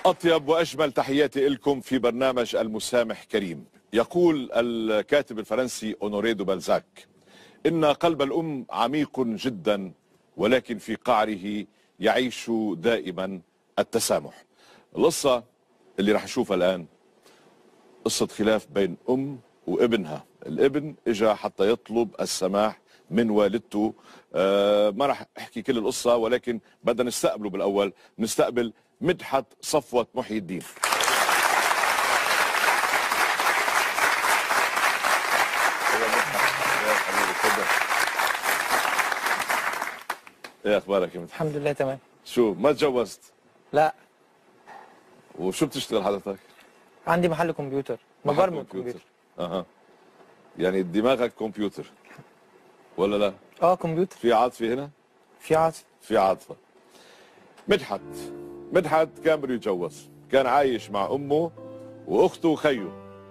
أطيب وأجمل تحياتي لكم في برنامج المسامح كريم. يقول الكاتب الفرنسي أونوري دو بالزاك إن قلب الأم عميق جدا ولكن في قعره يعيش دائما التسامح. القصة اللي راح نشوفها الآن قصة خلاف بين أم وابنها. الابن إجا حتى يطلب السماح من والدته. ما راح أحكي كل القصة ولكن بدنا نستقبله بالأول. نستقبل مدحت صفوت محي الدين. ايه اخبارك يا مدحت؟ الحمد لله تمام. شو ما تجوزت؟ لا. وشو بتشتغل حضرتك؟ عندي محل كمبيوتر، مبرمج كمبيوتر. اها، يعني دماغك كمبيوتر ولا لا؟ كمبيوتر. في عاطفه هنا؟ في عاطفه. في عاطفه. مدحت كان بده يتجوز، كان عايش مع امه واخته وخيه.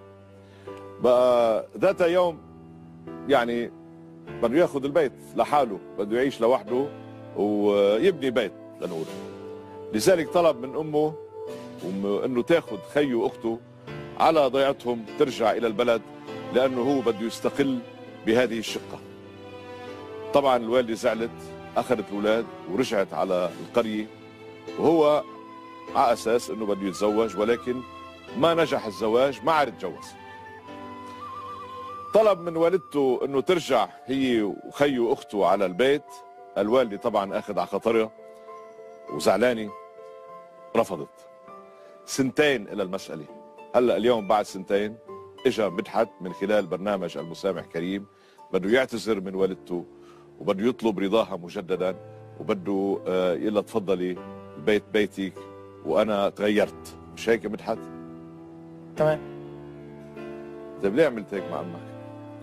بقى ذات يوم يعني بده ياخذ البيت لحاله، بده يعيش لوحده ويبني بيت لنقول. لذلك طلب من امه انه تاخذ خيه واخته على ضيعتهم ترجع الى البلد لانه هو بده يستقل بهذه الشقه. طبعا الوالده زعلت، اخذت الاولاد ورجعت على القريه، وهو على اساس انه بده يتزوج ولكن ما نجح الزواج، ما عاد يتجوز. طلب من والدته انه ترجع هي وخيه واخته على البيت. الوالده طبعا اخذ على خاطرها وزعلانه، رفضت. سنتين الى المساله. هلا اليوم بعد سنتين اجى مدحت من خلال برنامج المسامح كريم، بده يعتذر من والدته وبده يطلب رضاها مجددا، وبده يقول لها تفضلي البيت بيتك وانا تغيرت. مش هيك يا مدحت؟ تمام. طيب ليه عملت هيك مع امك؟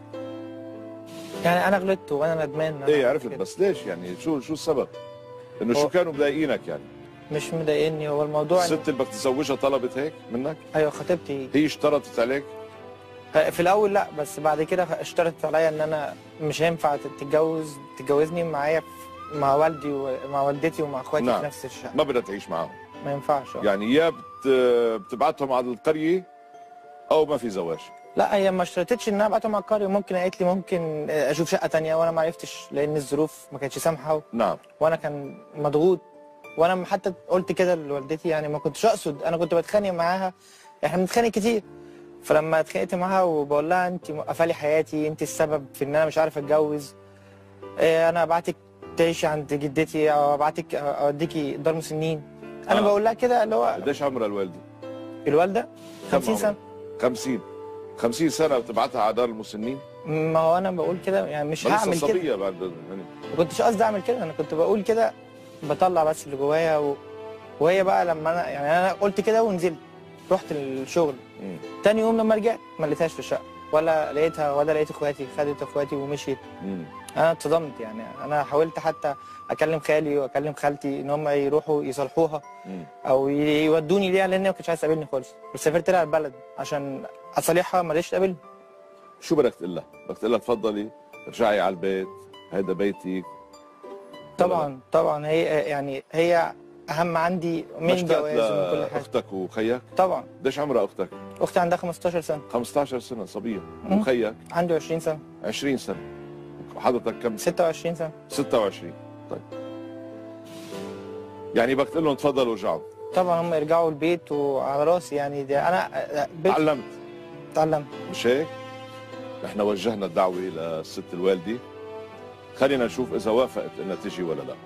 يعني انا غلطت وانا ندمان. ايه عرفت، بس ليش يعني؟ شو السبب؟ انه شو كانوا مضايقينك يعني؟ مش مضايقني، هو الموضوع الست اللي بدك تتزوجها طلبت هيك منك؟ ايوه خطيبتي. هي اشترطت عليك؟ في الاول لا، بس بعد كده اشترطت عليا ان انا مش هينفع تتجوزني معايا مع والدي ومع والدتي ومع اخواتي. نعم. في نفس الشقه. ما بدها تعيش معهم. ما ينفعش. يعني يا بتبعتهم على القريه او ما في زواج. لا، هي ما اشترطتش ان انا ابعتهم على القريه، ممكن قالت لي ممكن اشوف شقه ثانيه وانا ما عرفتش لان الظروف ما كانتش سامحه. نعم. وانا كان مضغوط، وانا حتى قلت كده لوالدتي، يعني ما كنتش اقصد، انا كنت بتخانق معاها، احنا بنتخانق كتير. فلما اتخانقت معاها وبقول لها انت موقفه لي حياتي، انت السبب في ان انا مش عارف اتجوز، انا ابعتك تعيشي عند جدتي او ابعتك اوديكي دار مسنين. انا بقول لها كده اللي هو. قديش عمرها الوالده؟ الوالده 50 سنه. 50 سنه بتبعتها على دار المسنين؟ ما هو انا بقول كده يعني مش هعمل كده. صبيه بعد يعني. ما كنتش قصدي اعمل كده، انا كنت بقول كده بطلع بس اللي جوايا وهي بقى لما انا قلت كده ونزلت رحت الشغل. تاني يوم لما رجعت ما لقيتهاش في الشقه، ولا لقيتها ولا لقيت اخواتي، خدت اخواتي ومشيت. انا اتصدمت، يعني انا حاولت حتى اكلم خالي واكلم خالتي ان هم يروحوا يصالحوها او يودوني ليها لان ما كانتش عايزه تقابلني خالص، بس سافرت لها البلد عشان اصالحها ما رضتش تقابلني. شو بدك تقول لها؟ بدك تقول لها تفضلي ارجعي على البيت، هيدا بيتك. طبعا هي اهم عندي من جواز ومن كل حاجه. اختك وخيك؟ طبعا. قديش عمرها اختك؟ اختي عندها 15 سنه. 15 سنه صبيه. وخيك؟ عنده 20 سنه. 20 سنه. وحضرتك كم؟ 26 سنه. 26. طيب يعني بدك تقول لهم تفضلوا ارجعوا. طبعا هم يرجعوا البيت وعلى راسي، يعني ده انا تعلمت. مش هيك؟ احنا وجهنا الدعوه للست الوالده، خلينا نشوف اذا وافقت انها تيجي ولا لا.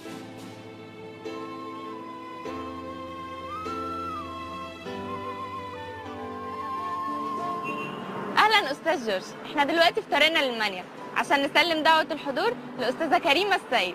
اهلا استاذ جورج، احنا دلوقتي في طريقنا للمانيا عشان نسلم دعوه الحضور لاستاذه كريمه السيد.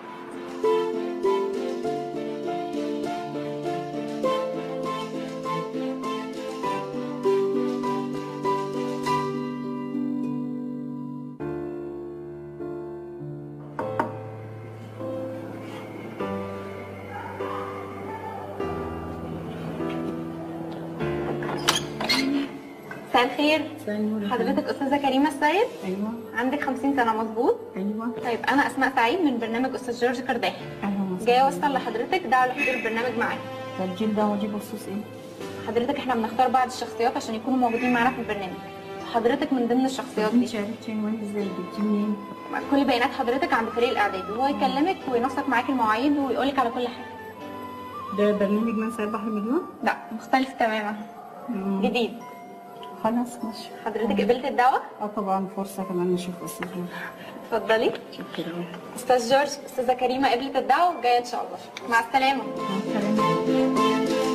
مساء الخير. حضرتك استاذه كريمه السيد؟ ايوه. عندك 50 سنه مظبوط؟ ايوه. طيب انا اسماء سعيد من برنامج استاذ جورج كرداحي. اهلا وسهلا. جايه اوصل لحضرتك دعوه لحضور البرنامج معايا. تسجيل دعوه دي بخصوص ايه؟ حضرتك احنا بنختار بعض الشخصيات عشان يكونوا موجودين معانا في البرنامج. حضرتك من ضمن الشخصيات انت دي. عرفتي عنواني ازاي؟ جبتيه منين؟ كل بيانات حضرتك عند فريق الاعداد، وهو يكلمك وينسق معاك المواعيد ويقولك على كل حاجه. ده برنامج من سيد بحر مليون؟ لا مختلف تماما. جديد. خلاص ماشي. حضرتك قبلت الدعوه؟ طبعا فرصه كمان نشوف استاذ جورج. اتفضلي. شكرا. استاذ جورج، استاذه كريمه قبلت الدعوه وجايه ان شاء الله. مع السلامه. مع السلامه.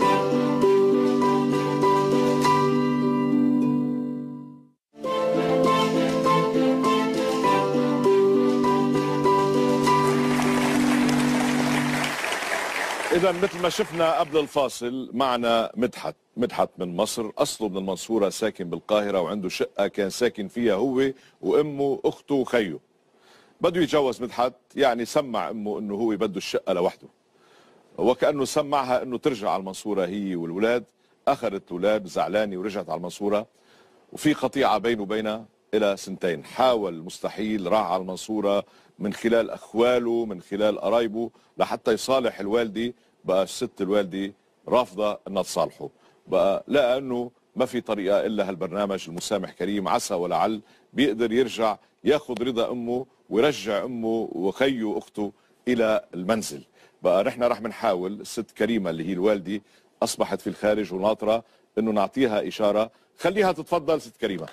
إذا مثل ما شفنا قبل الفاصل معنا مدحت من مصر، أصله من المنصورة، ساكن بالقاهرة وعنده شقة كان ساكن فيها هو وأمه أخته وخيه. بده يتجوز مدحت، يعني سمع أمه أنه هو بده الشقة لوحده، وكأنه سمعها أنه ترجع على المنصورة هي والولاد. أخذت الأولاد زعلانة ورجعت على المنصورة، وفي قطيعة بينه وبينها إلى سنتين. حاول مستحيل، راح على المنصورة من خلال أخواله من خلال قرايبه لحتى يصالح الوالدة. بقى الست الوالدة رافضة أنها تصالحه، بقى لقى أنه ما في طريقة إلا هالبرنامج المسامح كريم، عسى ولعل بيقدر يرجع ياخذ رضا أمه ويرجع أمه وخيه وأخته إلى المنزل. بقى نحن رح نحاول، الست كريمة اللي هي الوالدة أصبحت في الخارج وناطرة أنه نعطيها إشارة. خليها تتفضل ست كريمة.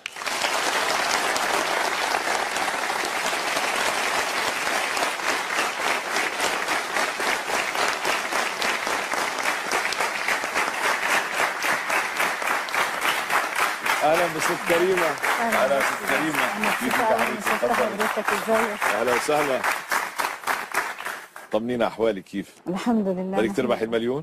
اهلا بست كريمه. اهلا ست كريمه. كيفك يا حبيبتي؟ حضرتك ازيك؟ اهلا وسهلا. طمنينا احوالك كيف؟ الحمد لله. بدك تربحي المليون؟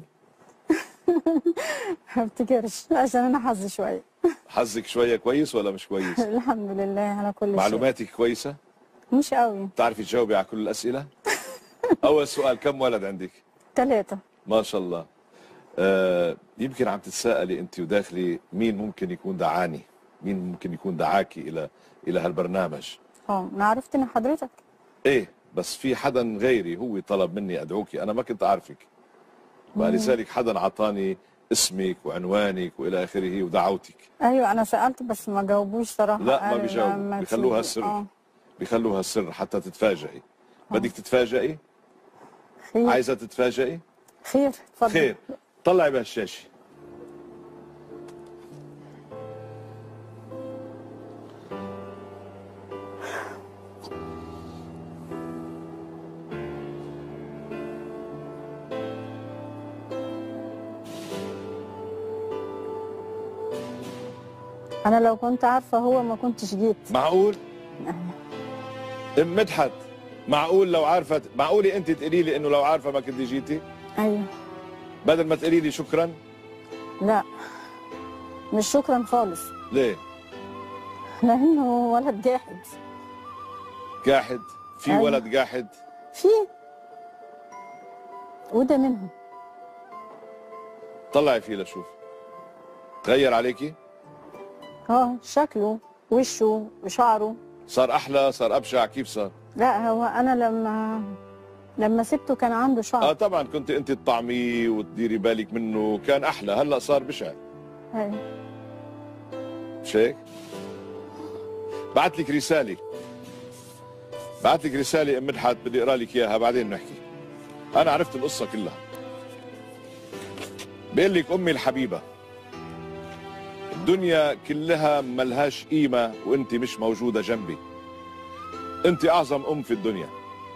ما افتكرش عشان انا حظي شويه. حظك شويه كويس ولا مش كويس؟ الحمد لله على كل شيء. معلوماتك كويسه؟ مش قوي. بتعرفي تجاوبي على كل الاسئله؟ اول سؤال، كم ولد عندك؟ 3. ما شاء الله. يمكن عم تتساءلي انت وداخلي مين ممكن يكون دعاني؟ مين ممكن يكون دعاكي الى هالبرنامج؟ انا عرفت ان حضرتك. ايه، بس في حدا غيري هو طلب مني ادعوكي، انا ما كنت اعرفك، ولذلك حدا اعطاني اسمك وعنوانك والى اخره ودعوتك. ايوه انا سالت بس ما جاوبوش صراحه. لا ما بيجاوبوا، بيخلوها سر. بيخلوها سر حتى تتفاجئي. بدك تتفاجئي؟ خير. عايزه تتفاجئي؟ خير اتفضل. خير. طلعي بهالشاشه. انا لو كنت عارفه هو ما كنتش جيت. معقول؟ ام مدحت، معقول لو عارفه؟ معقولة انت تقولي لي انه لو عارفه ما كنت جيتي؟ ايوه. بدل ما تقولي لي شكرا؟ لا مش شكرا خالص. ليه؟ لانه ولد جاحد. جاحد؟ في أيوة. ولد جاحد؟ في، وده منهم. طلعي فيه لشوف. تغير عليكي؟ شكله وشه وشعره. صار احلى؟ صار ابشع؟ كيف صار؟ لا هو انا لما سبته كان عنده شعر. طبعا كنت انت تطعميه وتديري بالك منه، كان احلى. هلا صار بشع. ايوه. مش هيك؟ بعت لك رساله. بعت لك رساله ام مدحت، بدي اقرا لك اياها بعدين نحكي. انا عرفت القصه كلها. بيقول لك امي الحبيبه، الدنيا كلها ملهاش قيمه وانت مش موجوده جنبي. انت اعظم ام في الدنيا.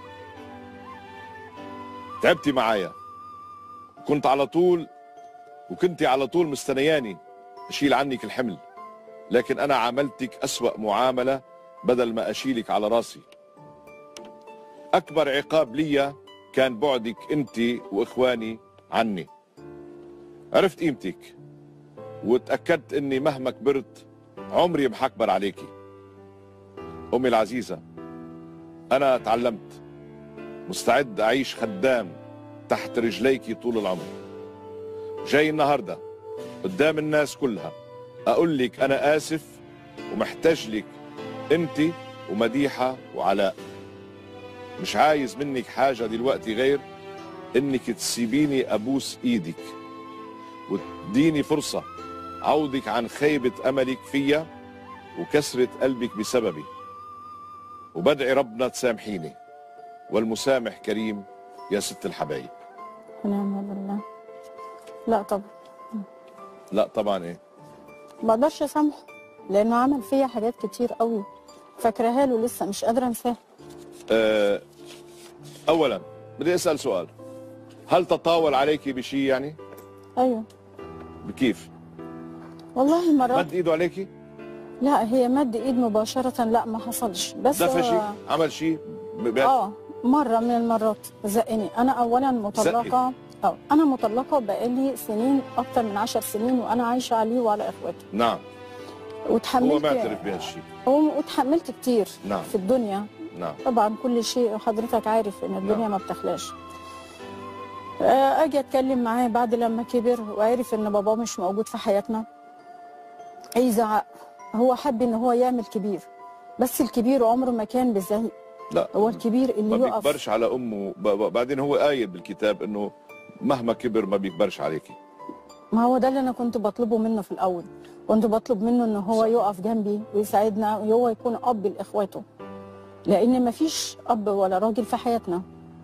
تعبتي معايا، كنت على طول مستنياني اشيل عنك الحمل، لكن انا عاملتك اسوأ معامله بدل ما اشيلك على راسي. اكبر عقاب لي كان بعدك انت واخواني عني. عرفت قيمتك وتاكدت اني مهما كبرت عمري ما حكبر عليكي. امي العزيزه، انا تعلمت، مستعد اعيش خدام تحت رجليكي طول العمر. جاي النهارده قدام الناس كلها اقول لك انا اسف ومحتاج لك انت ومديحه وعلاء. مش عايز منك حاجه دلوقتي غير انك تسيبيني ابوس ايدك. وتديني فرصة عوضك عن خيبة أملك فيا وكسرة قلبك بسببي، وبدعي ربنا تسامحيني، والمسامح كريم يا ست الحبايب. ونعم بالله. لا طبعا لا طبعا ايه؟ ما اقدرش اسامحه، لانه عمل فيا حاجات كتير قوي فاكراها له لسه مش قادره انساها. اولا بدي اسال سؤال، هل تطاول عليك بشيء يعني؟ ايوه بكيف؟ والله مرات. مد ايده عليكي؟ لا هي مد ايد مباشره لا ما حصلش، بس دفشي؟ عمل شيء؟ مره من المرات زقني. انا اولا مطلقه. انا مطلقه بقالي سنين، اكتر من 10 سنين، وانا عايشه عليه وعلى اخواته. نعم. وتحملت. هو معترف بهالشيء. وتحملت كتير. نعم. في الدنيا. نعم. طبعا كل شيء حضرتك عارف ان الدنيا نعم. ما بتخلاش. اجي اتكلم معاه بعد لما كبر وعرف ان باباه مش موجود في حياتنا، يزعق. هو حب ان هو يعمل كبير، بس الكبير عمره ما كان بالزهق. لا هو الكبير اللي ما يقف. بيكبرش على امه. بعدين هو قايل بالكتاب انه مهما كبر ما بيكبرش عليكي. ما هو ده اللي انا كنت بطلبه منه في الاول، كنت بطلب منه ان هو يقف جنبي ويساعدنا وهو يكون اب لاخواته، لان ما فيش اب ولا راجل في حياتنا.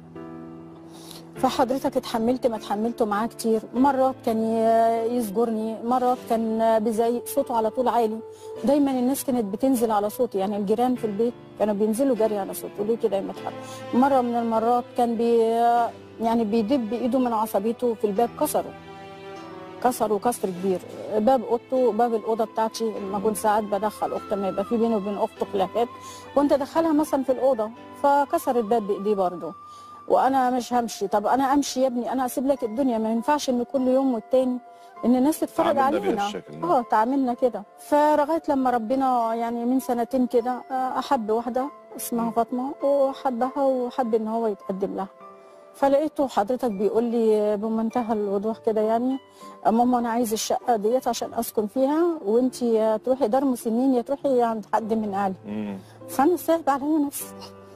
فحضرتك اتحملت ما اتحملته معاه كتير. مرات كان يزجرني، مرات كان بيزعق، صوته على طول عالي. دايما الناس كانت بتنزل على صوتي، يعني الجيران في البيت كانوا بينزلوا جري على صوته. ليه كده يا مدحت؟ مره من المرات كان يعني بيدب ايده من عصبيته في الباب، كسروا كسر كبير. باب اوضته، باب الاوضه بتاعتي، لما كنت ساعات بدخل اختي، ما يبقى في بيني وبين اخته خلافات، كنت ادخلها مثلا في الاوضه، فكسر الباب بايديه برضه. وانا مش همشي. طب انا امشي يا ابني، انا اسيب لك الدنيا؟ ما ينفعش ان كل يوم والتاني ان الناس تتفرج علينا. تعاملنا كده. فلغايه لما ربنا يعني من سنتين كده احب واحده اسمها فاطمه، وحبها وحب ان هو يتقدم لها. فلقيته حضرتك بيقول لي بمنتهى الوضوح كده يعني: ماما انا عايز الشقه ديت عشان اسكن فيها، وانت يا تروحي دار مسنين يا تروحي عند حد من اهلي. فانا صعب عليا نفسي.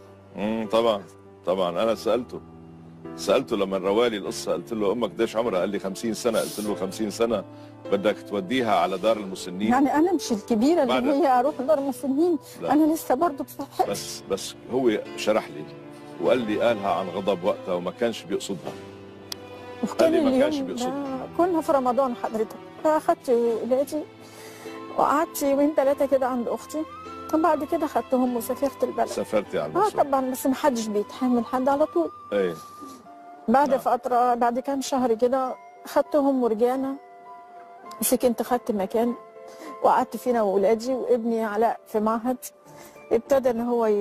طبعا انا سالته لما روالي القصه، قلت له امك قديش عمرها؟ قال لي 50 سنه. قلت له 50 سنه بدك توديها على دار المسنين؟ يعني انا مش الكبيره اللي هي اروح دار المسنين، انا لسه برضه بصحتي. بس هو شرح لي وقال لي قالها عن غضب وقتها وما كانش بيقصدها. قال لي ما كانش بيقصدها. كنا في رمضان حضرتك، فاخدت ولادي وقعدت يومين 3 كده عند اختي، وبعد كده خدتهم وسافرت البلد. سافرتي على المصر؟ طبعا، بس ما حدش بيتحمل حد على طول. ايه. بعد فتره، بعد كام شهر كده خدتهم ورجعنا. سكنت، خدت مكان وقعدت فينا واولادي، وابني علاء في معهد ابتدى ان هو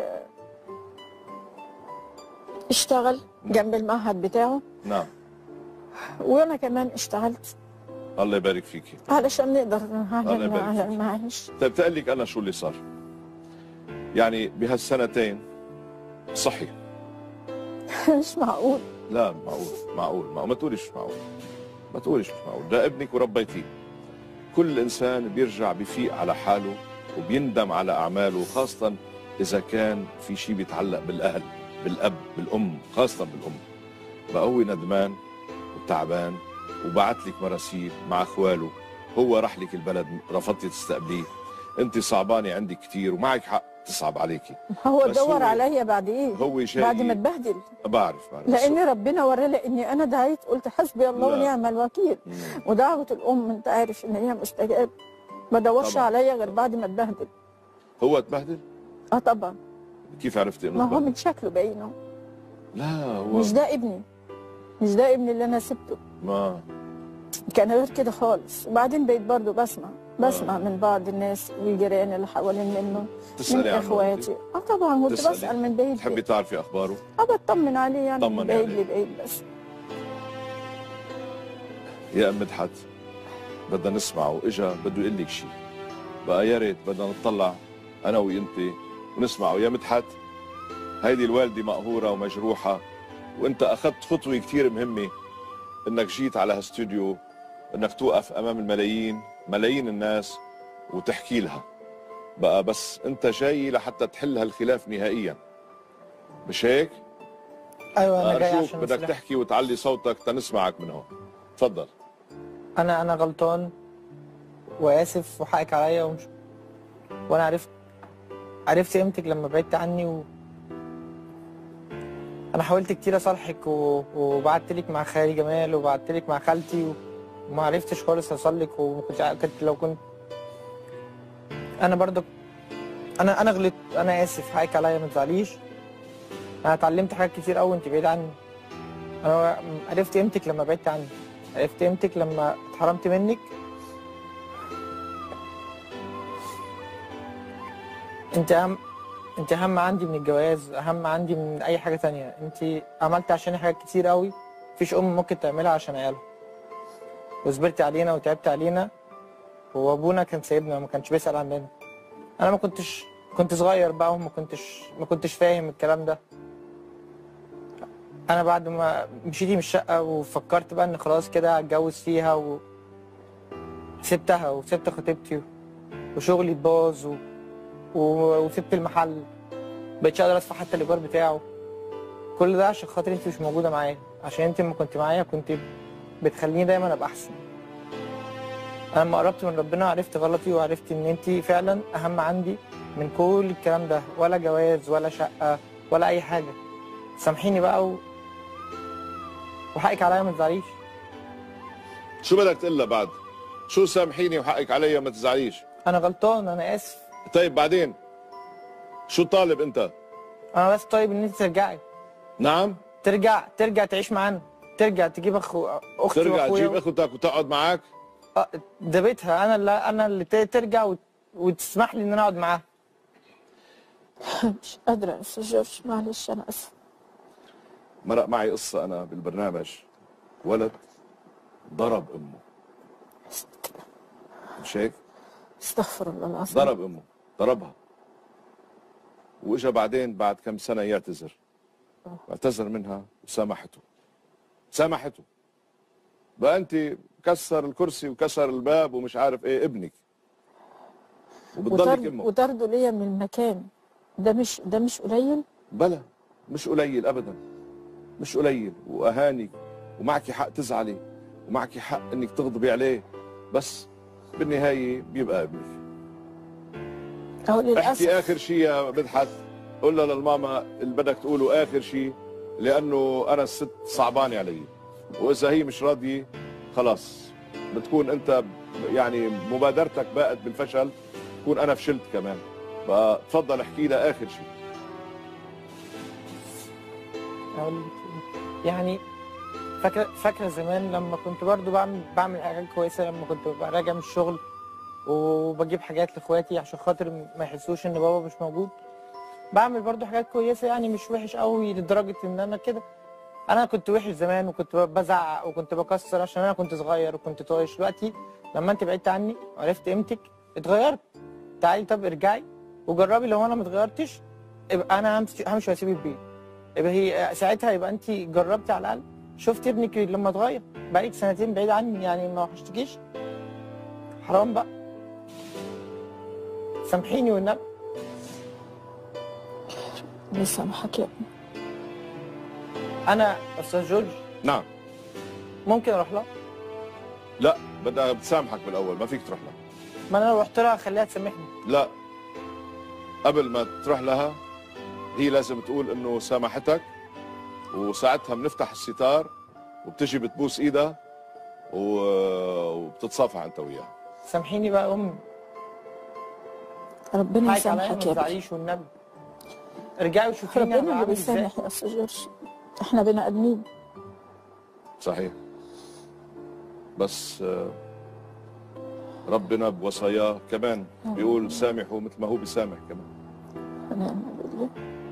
يشتغل جنب المعهد بتاعه. نعم. وانا كمان اشتغلت. الله يبارك فيكي. علشان نقدر على المعاش. طيب تقول لك انا شو اللي صار؟ يعني بهالسنتين صحي؟ مش معقول. لا معقول ما تقوليش مش معقول. ده ابنك وربيتيه. كل انسان بيرجع بفيق على حاله وبيندم على اعماله، خاصه اذا كان في شيء بيتعلق بالاهل، بالاب، بالام، خاصه بالام. بقى هو ندمان وتعبان وبعت لك مراسيل مع اخواله. هو راح لك البلد، رفضتي تستقبليه. انت صعبانه عندك كثير ومعك حق تصعب عليكي. هو دور عليا بعد ايه؟ هو شيء بعد ما اتبهدل. بعرف لان ربنا ورى لي اني انا دعيت، قلت حسبي الله ونعم الوكيل. ودعوه الام انت عارف ان هي مستجاب. ما دورش عليا غير بعد ما اتبهدل. هو اتبهدل؟ طبعا. كيف عرفتي انه ما هو من شكله باينه. لا هو مش ده ابني اللي انا سبته. ما كان غير كده خالص. وبعدين بقيت برضه بسمع من بعض الناس والجيران اللي حوالين منه، من اخواتي. طبعا كنت بسال من بعيد. تحبي تعرفي اخباره؟ بطمن عليه يعني من بعيد لبعيد. بس يا ام مدحت بدنا نسمعه، اجا بده يقول لك شيء، بقى يا ريت بدنا نطلع انا وانت ونسمعه. يا مدحت، هيدي الوالده مقهوره ومجروحه، وانت اخذت خطوه كثير مهمه انك جيت على هالاستوديو، انك توقف امام ملايين الناس وتحكي لها. بقى بس انت جاي لحتى تحل هالخلاف نهائيا، مش هيك؟ ايوه انا جاي عشان بدك تحكي وتعلي صوتك تنسمعك من هون. تفضل. انا غلطان واسف وحقك عليا وانا عرفت قيمتك لما بعدت عني انا حاولت كتير اصالحك وبعت لك مع خالي جمال وبعت لك مع خالتي وما عرفتش خالص اوصلك لو كنت انا برضك انا غلطت. انا اسف، حقك عليا ما تزعليش. انا اتعلمت حاجات كتير قوي وانت بعيد عني. انا عرفت قيمتك لما بعدت عني، عرفت قيمتك لما اتحرمت منك. انت اهم عندي من الجواز، اهم عندي من اي حاجه تانية. انت عملت عشان حاجات كتير قوي مفيش ام ممكن تعملها عشان عيالها، وصبرتي علينا وتعبت علينا، وابونا كان سايبنا وما كانش بيسأل عننا. انا كنت صغير بقى وما كنتش فاهم الكلام ده. انا بعد ما مشيتي من الشقه وفكرت بقى ان خلاص كده هتجوز فيها سبتها وسبت خطيبتي وشغلي اتباظ وسبت المحل، مبقتش اقدر ادفع حتى الايجار بتاعه. كل ده عشان خاطر انت مش موجوده معايا، عشان انت لما كنت معايا كنت بتخليني دايما ابقى احسن. انا لما قربت من ربنا عرفت غلطي وعرفت ان انت فعلا اهم عندي من كل الكلام ده، ولا جواز ولا شقه ولا اي حاجه. سامحيني بقى وحقك عليا ما تزعليش. شو بدك تقول لها بعد؟ شو سامحيني وحقك عليا ما تزعليش؟ انا غلطان، انا اسف. طيب بعدين شو طالب انت؟ انا بس طيب ان انت ترجعي. نعم؟ ترجع تعيش معانا، ترجع تجيب اختي ترجع واخويا تجيب اختك وتقعد معك؟ ده بيتها، انا اللي ترجع وتسمح لي ان انا اقعد معاها. مش قادرة يا أستاذ جورج، معلش أنا آسفة. مرق معي قصة أنا بالبرنامج، ولد ضرب أمه. مش هيك؟ استغفر الله العظيم. ضرب أمه، ضربها. وإجا بعدين بعد كم سنة يعتذر. اعتذر منها سامحته. بقى أنت كسر الكرسي وكسر الباب ومش عارف إيه ابنك. وبتضلك أمه. وطرده ليا من المكان. ده مش قليل؟ بلا مش قليل ابدا، مش قليل. واهاني ومعك حق تزعلي ومعك حق انك تغضبي عليه، بس بالنهايه بيبقى ابنك. للاسف. احكي اخر شيء يا مدحت، قول للماما اللي بدك تقوله اخر شيء، لانه انا الست صعبانه علي، واذا هي مش راضيه خلاص بتكون انت يعني مبادرتك باءت بالفشل، بكون انا فشلت كمان. فتفضل احكي لها اخر شيء. يعني فاكره زمان لما كنت برضو بعمل حاجات كويسه، لما كنت ببقى راجع من الشغل وبجيب حاجات لاخواتي عشان خاطر ما يحسوش ان بابا مش موجود. بعمل برضو حاجات كويسه، يعني مش وحش قوي لدرجه ان انا كده. انا كنت وحش زمان وكنت بزعق وكنت بكسر عشان انا كنت صغير وكنت طايش. دلوقتي لما انت بعدت عني وعرفت قيمتك اتغيرت. تعالي طب ارجعي وجربي، لو انا ما اتغيرتش يبقى انا همشي واسيب البيت. يبقى هي ساعتها يبقى انت جربتي على الاقل، شفتي ابنك لما اتغير. بقالك سنتين بعيد عني، يعني ما وحشتكيش؟ حرام بقى. سامحيني والنبي. الله يسامحك يا ابني. انا استاذ جورج. نعم. ممكن اروح لها؟ لا، بدها بتسامحك بالاول، ما فيك تروح لها. ما انا لو رحت لها اخليها تسامحني. لا، قبل ما تروح لها هي لازم تقول انه سامحتك، وساعتها بنفتح الستار وبتجي بتبوس ايدها وبتتصافح انت وياها. سامحيني بقى يا امي. ربنا يسامحك يا ابني. ابني. ما تزعليش والنبي. ارجعي وشوفيني ربنا اللي بيسامح يا استاذ جورج، احنا بني ادمين. صحيح، بس ربنا بوصاياه كمان بيقول سامحوا مثل ما هو بيسامح كمان. ونعم بالله.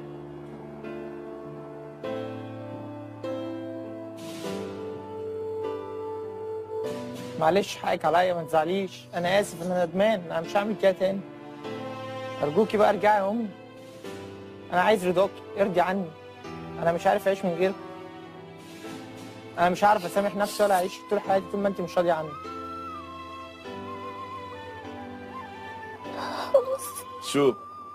معلش حقك عليا ما تزعليش. انا اسف، انا ندمان، انا مش هعمل كده تاني. ارجوكي بقى ارجعي يا امي. انا عايز رضاكي، ارجعي عني. انا مش عارف اعيش من غيرك. انا مش عارف اسامح نفسي ولا اعيش طول حياتي طول ما انت مش راضيه عني. شو؟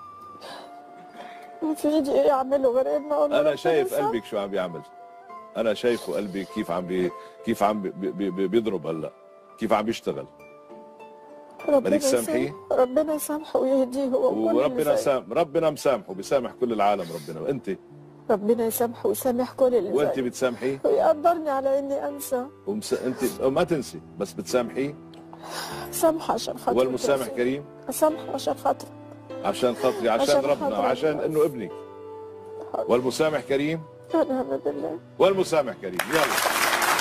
في ايدي ايه اعمله غير ان اقول انا شايف قلبك شو عم بيعمل. انا شايفه قلبي كيف عم بيضرب هلا. كيف عم بيشتغل؟ ربنا بدك تسامحيه؟ ربنا يسامحه ويهديه هو وكل وربنا اللي ربنا مسامحه، بيسامح كل العالم ربنا. وانت ربنا يسامحه ويسامح كل اللي وانت زيه. بتسامحيه؟ ويقدرني على اني انسى. انت ما تنسي بس بتسامحيه. سامحه عشان خاطري. والمسامح كريم؟ اسامحه عشان خاطري. عشان خاطري، عشان ربنا، وعشان انه ابنك. والمسامح كريم؟ ونعم بالله. والمسامح كريم. يلا.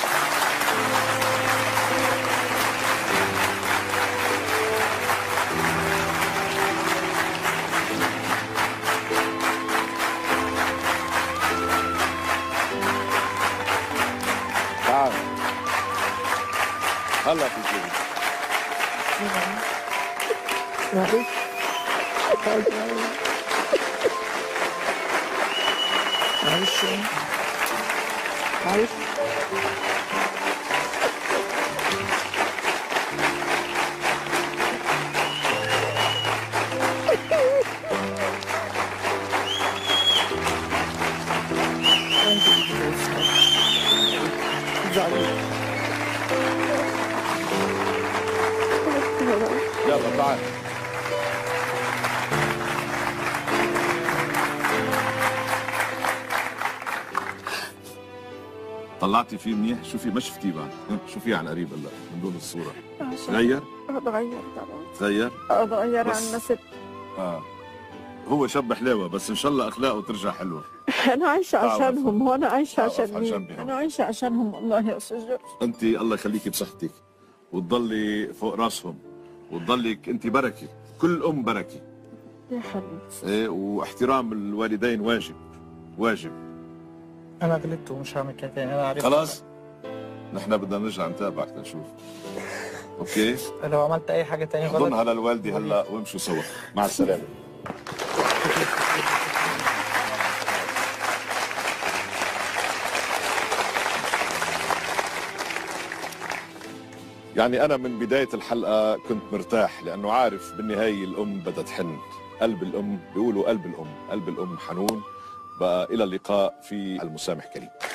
تعال هلا في جيبي. معلش. معلش. معلش. يلا تعال. طلعتي فيه منيح؟ شوفي ما شفتيه بعد، شوفيه عن قريب هلا من دون الصورة. تغير؟ اتغير طبعا. تغير؟ اتغير بس- عن نفسي. هو شاب حلاوة بس ان شاء الله اخلاقه ترجع حلوة. انا عايشه عشانهم وانا عايشه تعرف عشان عشان مين؟ بهم. انا عايشه عشانهم والله يا استاذ جورج. انت الله يخليكي بصحتك وتضلي فوق راسهم وتضلك انت بركة، كل ام بركة. يا حبيبتي. ايه، واحترام الوالدين واجب، واجب. انا غلطت ومش هعمل كده تاني، انا عارف. خلاص نحن بدنا نرجع نتابعك لنشوف. اوكي، لو عملت اي حاجه تاني غلط ضمها للوالدي هلا وامشوا سوا. مع السلامة. يعني أنا من بداية الحلقة كنت مرتاح لأنه عارف بالنهاية الأم بدها تحن. قلب الأم، بيقولوا قلب الأم، قلب الأم حنون. بقى إلى اللقاء في المسامح كريم.